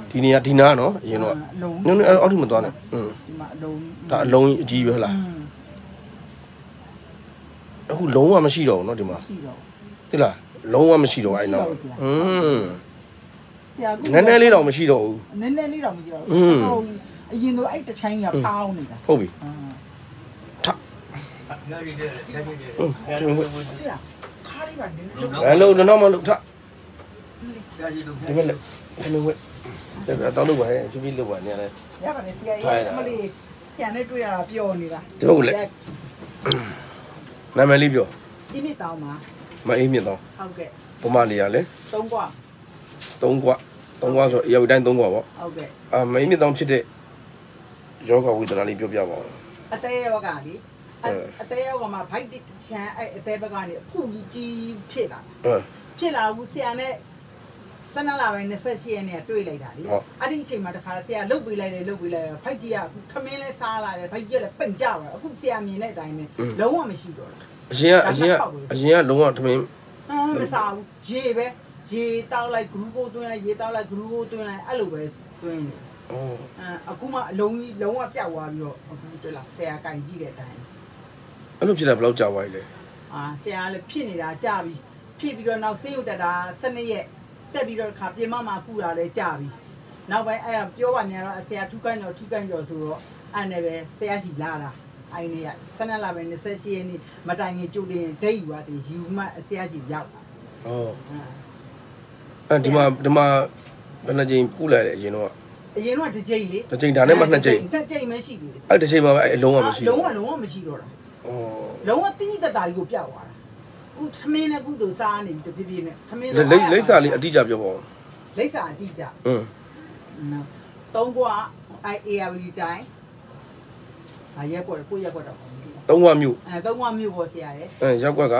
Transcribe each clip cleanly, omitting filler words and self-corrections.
ဒီနေရာဒီနာနော်အရင်တော့နည်းနည်းအောက်ထိမသွားနဲ့ဒီမှာအလုံးဒါအလုံးအကြီးပဲဟုတ်လားအခုလုံးဝမရှိတော့ဘူးနော်ဒီမှာရှိတော့တိလားလုံးဝမရှိတော့အဲ့နောက်ဆရာကနည်းနည်းလေးတော့မရှိတော့ဘူးနည်းနည်းလေးတော့မရှိတော့ဘူးအရင်တော့အဲ့တချိုင်းကဖောင်းနေတာဟုတ်ပြီထဆရာခါလေးပါနည်းဘယ်လိုတော့မလုပ်ထဒီမဲ့လေဘယ်လိုဝဲတောက်လို့ပါဟဲ့ဖြည်းဖြည်းလုပ်ပါနေရတယ်ရပါတယ်ဆရာရဲ့အမလေးဆရာနဲ့တွေ့ရတာပျော်နေတာတို့လေနာမည်လေးပြောအေးမြင့်တောင်းပါမအေးမြင့်တောင်းဟုတ်ကဲ့ပုံမလေးရလေ 3กว่าဆိုရောက်တိုင်း3กว่าပေါ့ဟုတ်ကဲ့မအေးမြင့်တောင်းဖြစ်တဲ့ယောဂဝေဒနာလေးပြောပြပါဦးအသေးယောဂလေအသေးယောဂမှာဗိုက်တစ်ချမ်းအဲ့အသေးဘက်ကနေအဖူကြီးဖြစ်လာဖြစ်လာဘူးဆရာနဲ့12လပိုင်း28ရက်နေ့တွေ့လိုက်တာလေအဲ့ဒီအချိန်မှာတခါဆရာလှုပ်ပေးလိုက်တယ်ဖိုက်ကြီးကခမင်းလဲစားလာတယ်ဖိုက်ကြီးကလည်းပိန်ကြပါအခုဆရာမြင်တဲ့အတိုင်းပဲလုံးဝမရှိတော့ဘူးအရင်ကလုံးဝထမင်းမစားဘူးရေပဲရေတောက်လိုက်ဂလူးကိုသွင်းလိုက်ရေတောက်လိုက်ဂလူးကိုသွင်းလိုက်အဲ့လိုပဲသွင်းတယ်အခုမှအလုံးကြီးလုံးဝပြောက်သွားပြီးတော့အခုတွေ့လားဆရာကင်ကြည့်တဲ့အတိုင်းအဲ့လိုဖြစ်တာဘယ်လောက်ကြာသွားပြီလဲဆရာလည်းဖြစ်နေတာကြာပြီဖြစ်ပြီးတော့နောက်ဆေးရုံတက်တာ12ရက်တက်ပြီးတော့ခါပြင်မမှာကုတာလဲကြာပြီနောက်ပိုင်းအဲ့ဒါပြောပါနေတော့ဆရာထူးကန်းကျော်ဆိုတော့အဲ့နဲ့ပဲဆရာရှိလာတာအဲ့နေရ12လပိုင်း28ရက်နေ့မတိုင်ခင်ကြိုတင်ဒိတ်ယူရတယ်ယူမှဆရာရှိရောက်တာဒီမှာဘယ်နှကြိမ်ကုလိုက်လဲအရင်တော့တစ်ကြိမ်လေတစ်ကြိမ်ဒါနဲ့မှ2ကြိမ်မရှိသေးဘူးအဲ့တစ်ကြိမ်မှာပဲအလုံးဝမရှိလုံးဝမရှိတော့တာလုံးဝတိတတာကြီးကိုပြောက်သွားတာခုသမင်းနဲ့ခုတို့စားနေတဖြည်းဖြည်းနဲ့သမင်းလိပ်စာလေးအတိအကျပြောပါဦးလိပ်စာအတိအကျ3กว่าအဲ့ ARV တိုင်းရက်ကွက်ကိုရက်ကွက်တော့ 3กว่าမြို့ 3กว่าမြို့ပေါ့ဆရာရဲ့ရက်ကွက်က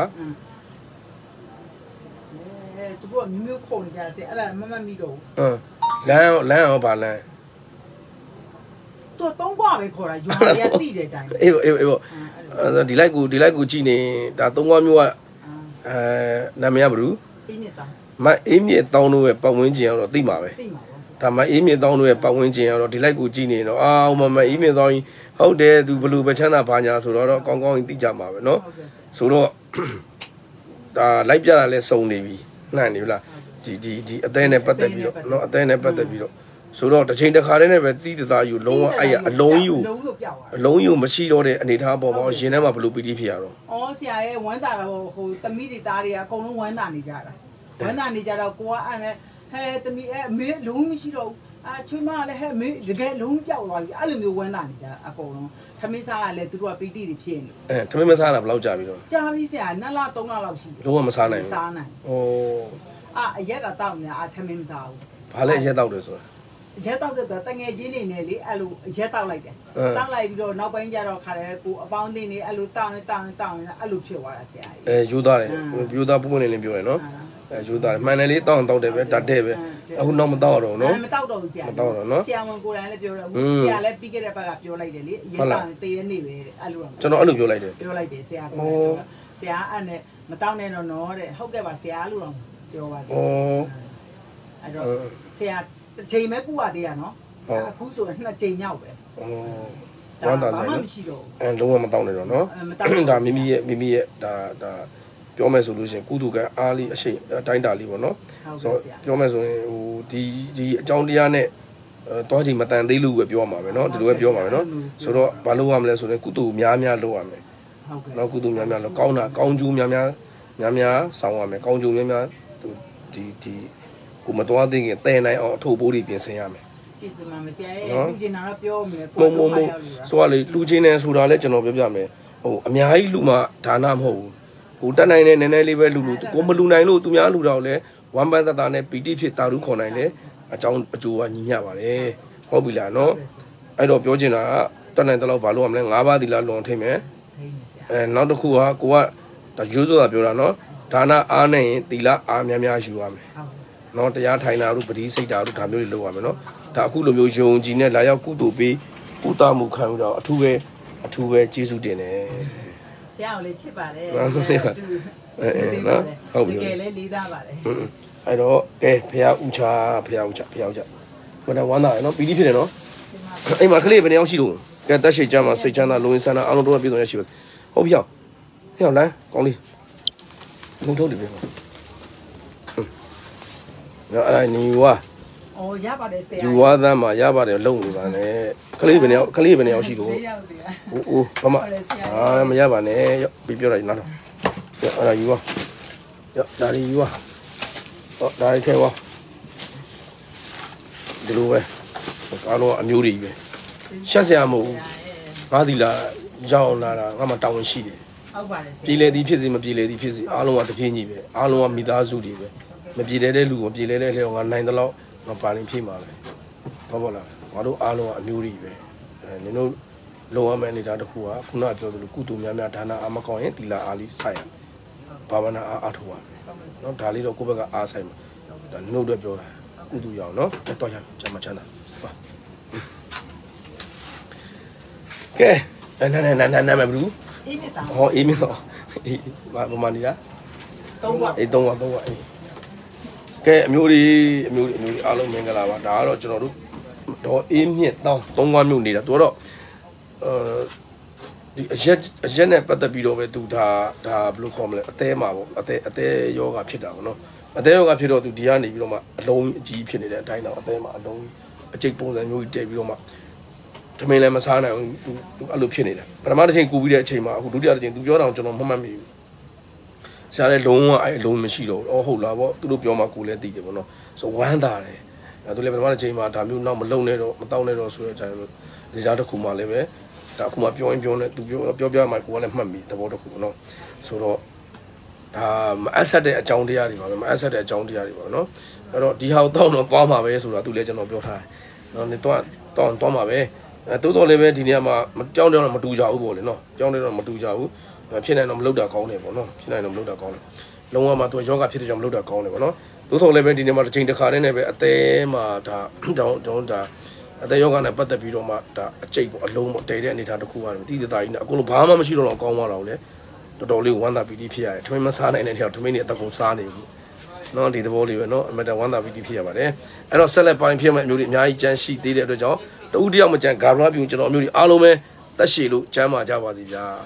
သူကမြို့ခုံနေကြတယ်အဲ့ဒါမမိတော့ဘူးလမ်းရောပါလမ်းသူ3กว่าပဲခေါ်တာရွာရတိတဲ့အတိုင်းအေးဒီလိုက်ကိုကြည့်နေဒါ3กว่าမြို့ကနာမည်ကဘယ်လိုအေးမြင့်တောင်းအေးမြင့်တောင်းတို့ရဲ့ပတ်ဝန်းကျင်ကတော့သိမှာပဲဒါမှအေးမြင့်တောင်းတို့ရဲ့ပတ်ဝန်းကျင်ကတော့ဒီလိုက်ကိုကြည့်နေတော့အေးမြင့်တောင်းကြီးဟုတ်တယ်သူဘလို့ပဲချမ်းသာပါညာဆိုတော့ကောင်းကောင်းသိကြမှာပဲเนาะဆိုတော့ဒါလိုက်ပြတာလဲစုံနေပြီနှံ့နေပြီလားဒီအသေးနဲ့ပတ်သက်ပြီးတော့เนาะအသေးနဲ့ပတ်သက်ပြီးတော့ဆိုတော့တစ်ချိန်တစ်ခါတည်းနဲ့ပဲတီးတသားယူလုံးဝအဲ့ရအလုံးယူမရှိတော့တဲ့အနေထားပေါ်မှာရင်ထဲမှာဘလို့ပီတိဖြစ်ရတော့ဆရာရဲ့ဝမ်းသာတော့ဟိုသမီးတွေသားတွေကအကုန်လုံးဝမ်းသာနေကြတာဝမ်းသာနေကြတော့ကိုကအဲ့နဲ့ဟဲသမီးအမေလုံးမရှိတော့ဘူးချွေးမလည်းဟဲအမေတကယ်လုံးပြောက်သွားပြီအဲ့လိုမျိုးဝမ်းသာနေကြအကုန်လုံးသမီးစားကလည်းသူတို့ကပီတိတွေဖြစ်နေသမီးမစားတာဘယ်လောက်ကြာပြီတော့ကြာပြီဆရာ2လ3လလောက်ရှိပြီလုံးဝမစားနိုင်ဘူးစားနိုင်အရက်တော့တောက်နေသမီးမစားဘူးဘာလဲရက်တောက်တယ်ဆိုတာရက်တောက်တဲ့တငယ်ချင်းနေနဲ့လေအဲ့လိုရက်တောက်လိုက်တယ်တောက်လိုက်ပြီးတော့နောက်ပိုင်းကျတော့ခါတယ်ကိုအပေါင်းအသင်းနေအဲ့လိုတောင်းအဲ့လိုဖြစ်သွားတာဆရာယူသားတယ်ယူသားပုံမှန်လေးပြောတယ်နော်ယူသားတယ်မှန်တယ်လေးတောက်တယ်ပဲတတ်တယ်ပဲအခုတော့မတောက်တော့နော်မတောက်တော့ဘူးဆရာမတောက်တော့နော်ဆရာဝန်ကိုယ်တိုင်လည်းပြောတော့ဘူးဆရာလည်းပြီးခဲ့တဲ့ဘက်ကပြောလိုက်တယ်လေရက်တောက်တေးတဲ့နေ့ပဲအဲ့လိုကျွန်တော်အဲ့လိုပြောလိုက်တယ်ဆရာကဆရာအဲ့နဲ့မတောက်နဲ့တော့နော်တဲ့ဟုတ်ကဲ့ပါဆရာလို့တော့ပြောပါတယ်အဲ့တော့ဆရာချိန်မဲ့ကူရသေးရနော်အခုဆိုရင်2ချိန်မြောက်ပဲဝမ်းသာဆိုင်နော်လုံးဝမတောင်းနေတော့နော်ဒါမိမိရဲ့ဒါပြောမယ်ဆိုလို့ရှိရင်ကုသကံအားလေးအရှိန်အတိုင်းတာလေးပေါ့နော်ဆိုတော့ပြောမယ်ဆိုရင်ဟိုဒီအကြောင်းတရားနဲ့တောချိန်မတန်သေးလို့ပဲပြောမှာပဲနော်ဒီလိုပဲပြောမှာပဲနော်ဆိုတော့ဘာလုပ်ရမလဲဆိုရင်ကုသများလုပ်ရမယ်ဟုတ်ကဲ့နော်ကုသများလုပ်ကောင်းကျိုးများဆောင်ရမယ်ကောင်းကျိုးများဒီကိုမတော်သေးခင်တဲနိုင်အောင်အထုပ်ပိုးတွေပြင်ဆင်ရမယ်ပြင်ဆင်မှာမဆရာရဲ့လူချင်းတော့ပြောမယ်ဆိုတော့လေလူချင်းနေဆိုတာလဲကျွန်တော်ပြောပြမယ်ဟိုအများကြီးလူမှဒါနမဟုတ်ဘူးဟိုတက်နိုင်တဲ့နည်းနည်းလေးပဲလူကိုမလူနိုင်လို့သူများလူတော့လဲဝမ်ပန်းသက်နဲ့ပီတိဖြစ်တာလူခေါ်နိုင်လေအကြောင်းအကျိုးကညီမျှပါတယ်ဟုတ်ပြီလားနော်အဲ့တော့ပြောချင်တာကတက်နိုင်တဲ့လောက်ဘာလို့ရမလဲ၅ပါးသီလလွန်ထိမယ်နောက်တစ်ခုကကိုကဒါရိုးစွာပြောတာနော်ဒါနအားနဲ့ရင်သီလအားများယူရမယ်နော်တရားထိုင်တာတို့ပတိစိတ်တာတို့ဒါမျိုးတွေလုပ်ရမယ်နော်ဒါအခုလိုမျိုးယုံကြည်နဲ့လာရောက်ကုသိုလ်ပေးကုသမှုခံပြီးတော့အထူးပဲကျေးဇူးတင်တယ်ဆရာကိုလည်းချစ်ပါတယ်နော်ဟုတ်ပြီတကယ်လည်းလေးသားပါတယ်အဲ့တော့ကဲဖះဥချမနဝမ်းသာရနော်ပီတိဖြစ်တယ်နော်အိမ်မှာကလေးပဲနေအောင်ရှိလို့ကဲတက်ရှိကြမှာစိတ်ချမ်းသာလုံရင်ဆန္ဒအားလုံးတော့ပြည့်စုံရရှိပါဟုတ်ပြီဟဲ့လမ်းကောင်းလေးလုံးထုတ်တယ်ပြန်နော်အဲ့ဒါညီဝါအော်ရပါတယ်ဆရာယူဝါသားမှာရပါတယ်လုံနေပါနဲ့ကလေးပဲနေအောင်ရှိလို့အိုးဘာမှမရပါနဲ့ပြပြောလိုက်နော်အဲ့ဒါယူဝါဒါရီယူဝါဒါရီခဲဝါဒီလိုပဲကားတော့အမျိုးတွေပဲရှက်စရာမဟုတ်ငါဒီလာရောက်လာတာငါမှတောင်းရှိတယ်ဟုတ်ပါတယ်ပြည်လေသည်ဖြစ်စီမပြည်လေသည်ဖြစ်စီအားလုံးကတပြင်းကြီးပဲအားလုံးကမိသားစုတွေပဲမပြည်လေတဲ့လူကိုပြည်လေတဲ့လေငါနိုင်တဲ့လောက်ငါပါရင်ဖြစ်မှာပဲဟုတ်လားငါတို့အားလုံးကအမျိုးတွေပဲနင်တို့လုံရမယ့်နေတာတခုကခုနပြောသလိုကုသိုလ်များများဒါနအားမကောင်းရင်တီလာအားလေးစိုက်ရဘာဝနာအားထုတ်ရနော်ဒါလေးတော့ကိုယ့်ဘက်ကအားဆိုင်မှာဒါနှုတ်တော့ပြောတာကုသိုလ်ရအောင်နော်တော့ရချမ်းမချမ်းသာပါကဲနာမဘူးအေးမြတ်တာဟောအေးမြတ်တော့ဘာမှနေတာ 3ဝအေး3ဝအေးကဲအမျိုးတွေအားလုံးမင်္ဂလာပါဒါကတော့ကျွန်တော်တို့တော့အေးမြင့်တောင်း3ဝမြို့နေတာသူကတော့ဒီအရက်နဲ့ပတ်သက်ပြီးတော့ပဲသူဒါဘယ်လိုခေါ်မလဲအသေးမှာပေါ့အသေးယောဂဖြစ်တာပေါ့နော်အသေးယောဂဖြစ်တော့သူဒီကနေပြီးတော့မှအလုံးအကြီးဖြစ်နေတဲ့အတိုင်းတော့အသေးမှာအလုံးအကျိတ်ပုံစံမျိုးကြီးတက်ပြီးတော့မှတမင်လည်းမစားနိုင်ဘူးသူအဲ့လိုဖြစ်နေတာပထမတစ်ချိန်ကူပြီးတဲ့အချိန်မှာအခုဒုတိယတစ်ချိန်သူပြောတာကျွန်တော်မှတ်မိဘူးရှားလည်းလုံးဝအဲ့လုံးမရှိတော့ဘူးဟုတ်လားပေါ့သူတို့ပြောမှကိုလည်းသိတယ်ပေါ့နော်ဆိုဝမ်းသာတယ်သူလည်းပထမတစ်ချိန်မှာဒါမျိုးတော့မလုံနဲ့တော့မတောင်းနဲ့တော့ဆိုတဲ့အချိန်နေရာတစ်ခုမှလည်းပဲဒါအခုမှပြောရင်ပြောနေသူပြောမှကိုကလည်းမှတ်မိသဘောတစ်ခုပေါ့နော်ဆိုတော့ဒါမအပ်ဆက်တဲ့အကြောင်းတရားတွေပါပဲမအပ်ဆက်တဲ့အကြောင်းတရားတွေပါနော်အဲ့တော့ဒီဟာကိုတောင်းတော့သွားမှာပဲဆိုတာသူလည်းကျွန်တော်ပြောထားတယ်နော်နေတော့တောင်းမှာပဲတိုးတော်လည်းပဲဒီနေရာမှာကြောင်းတော့မတူကြဘူးပေါ့လေနော်ကြောင်းတော့မတူကြဘူးဖြစ်နိုင်တော့မလုပ်တာကောင်းတယ်ပေါ့နော်ဖြစ်နိုင်တော့မလုပ်တာကောင်းတယ်လုံးဝမှသူယောဂဖြစ်တဲ့ကြောင့်မလုပ်တာကောင်းတယ်ပေါ့နော်တိုးတော်လည်းပဲဒီနေရာမှာတစ်ချိန်တစ်ခါတည်းနဲ့ပဲအသေးမှာဒါကျွန်တော်ဒါအသေးယောဂနဲ့ပတ်သက်ပြီးတော့မှဒါအကျိတ်ပေါ့အလုံးပေါ့တည်တဲ့အနေထားတစ်ခုကနေတိတိသားကြီးနဲ့အကုန်လုံးဘာမှမရှိတော့တော့ကောင်းသွားတာကိုလေတော်တော်လေးဝမ်းသာပီတိဖြစ်ရတယ်ထမင်းမစားနိုင်တဲ့ထဲထမင်းတွေအသက်ကုန်စားနေဘူးနော်ဒီသဘောလေးပဲနော်အမတဝမ်းသာပီတိဖြစ်ရပါတယ်အဲ့တော့ဆက်လက်ပိုင်းဖြစ်မဲ့မျိုးတွေအများကြီးကြမ်းရှိသေးတဲ့အတွက်ကြောင့်တူတယောက်မကြံဂါဘရာပြူကျွန်တော်မျိုးတွေအားလုံးပဲတက်ရှည်လို့ကျမ်းမာကြပါစီဗျာ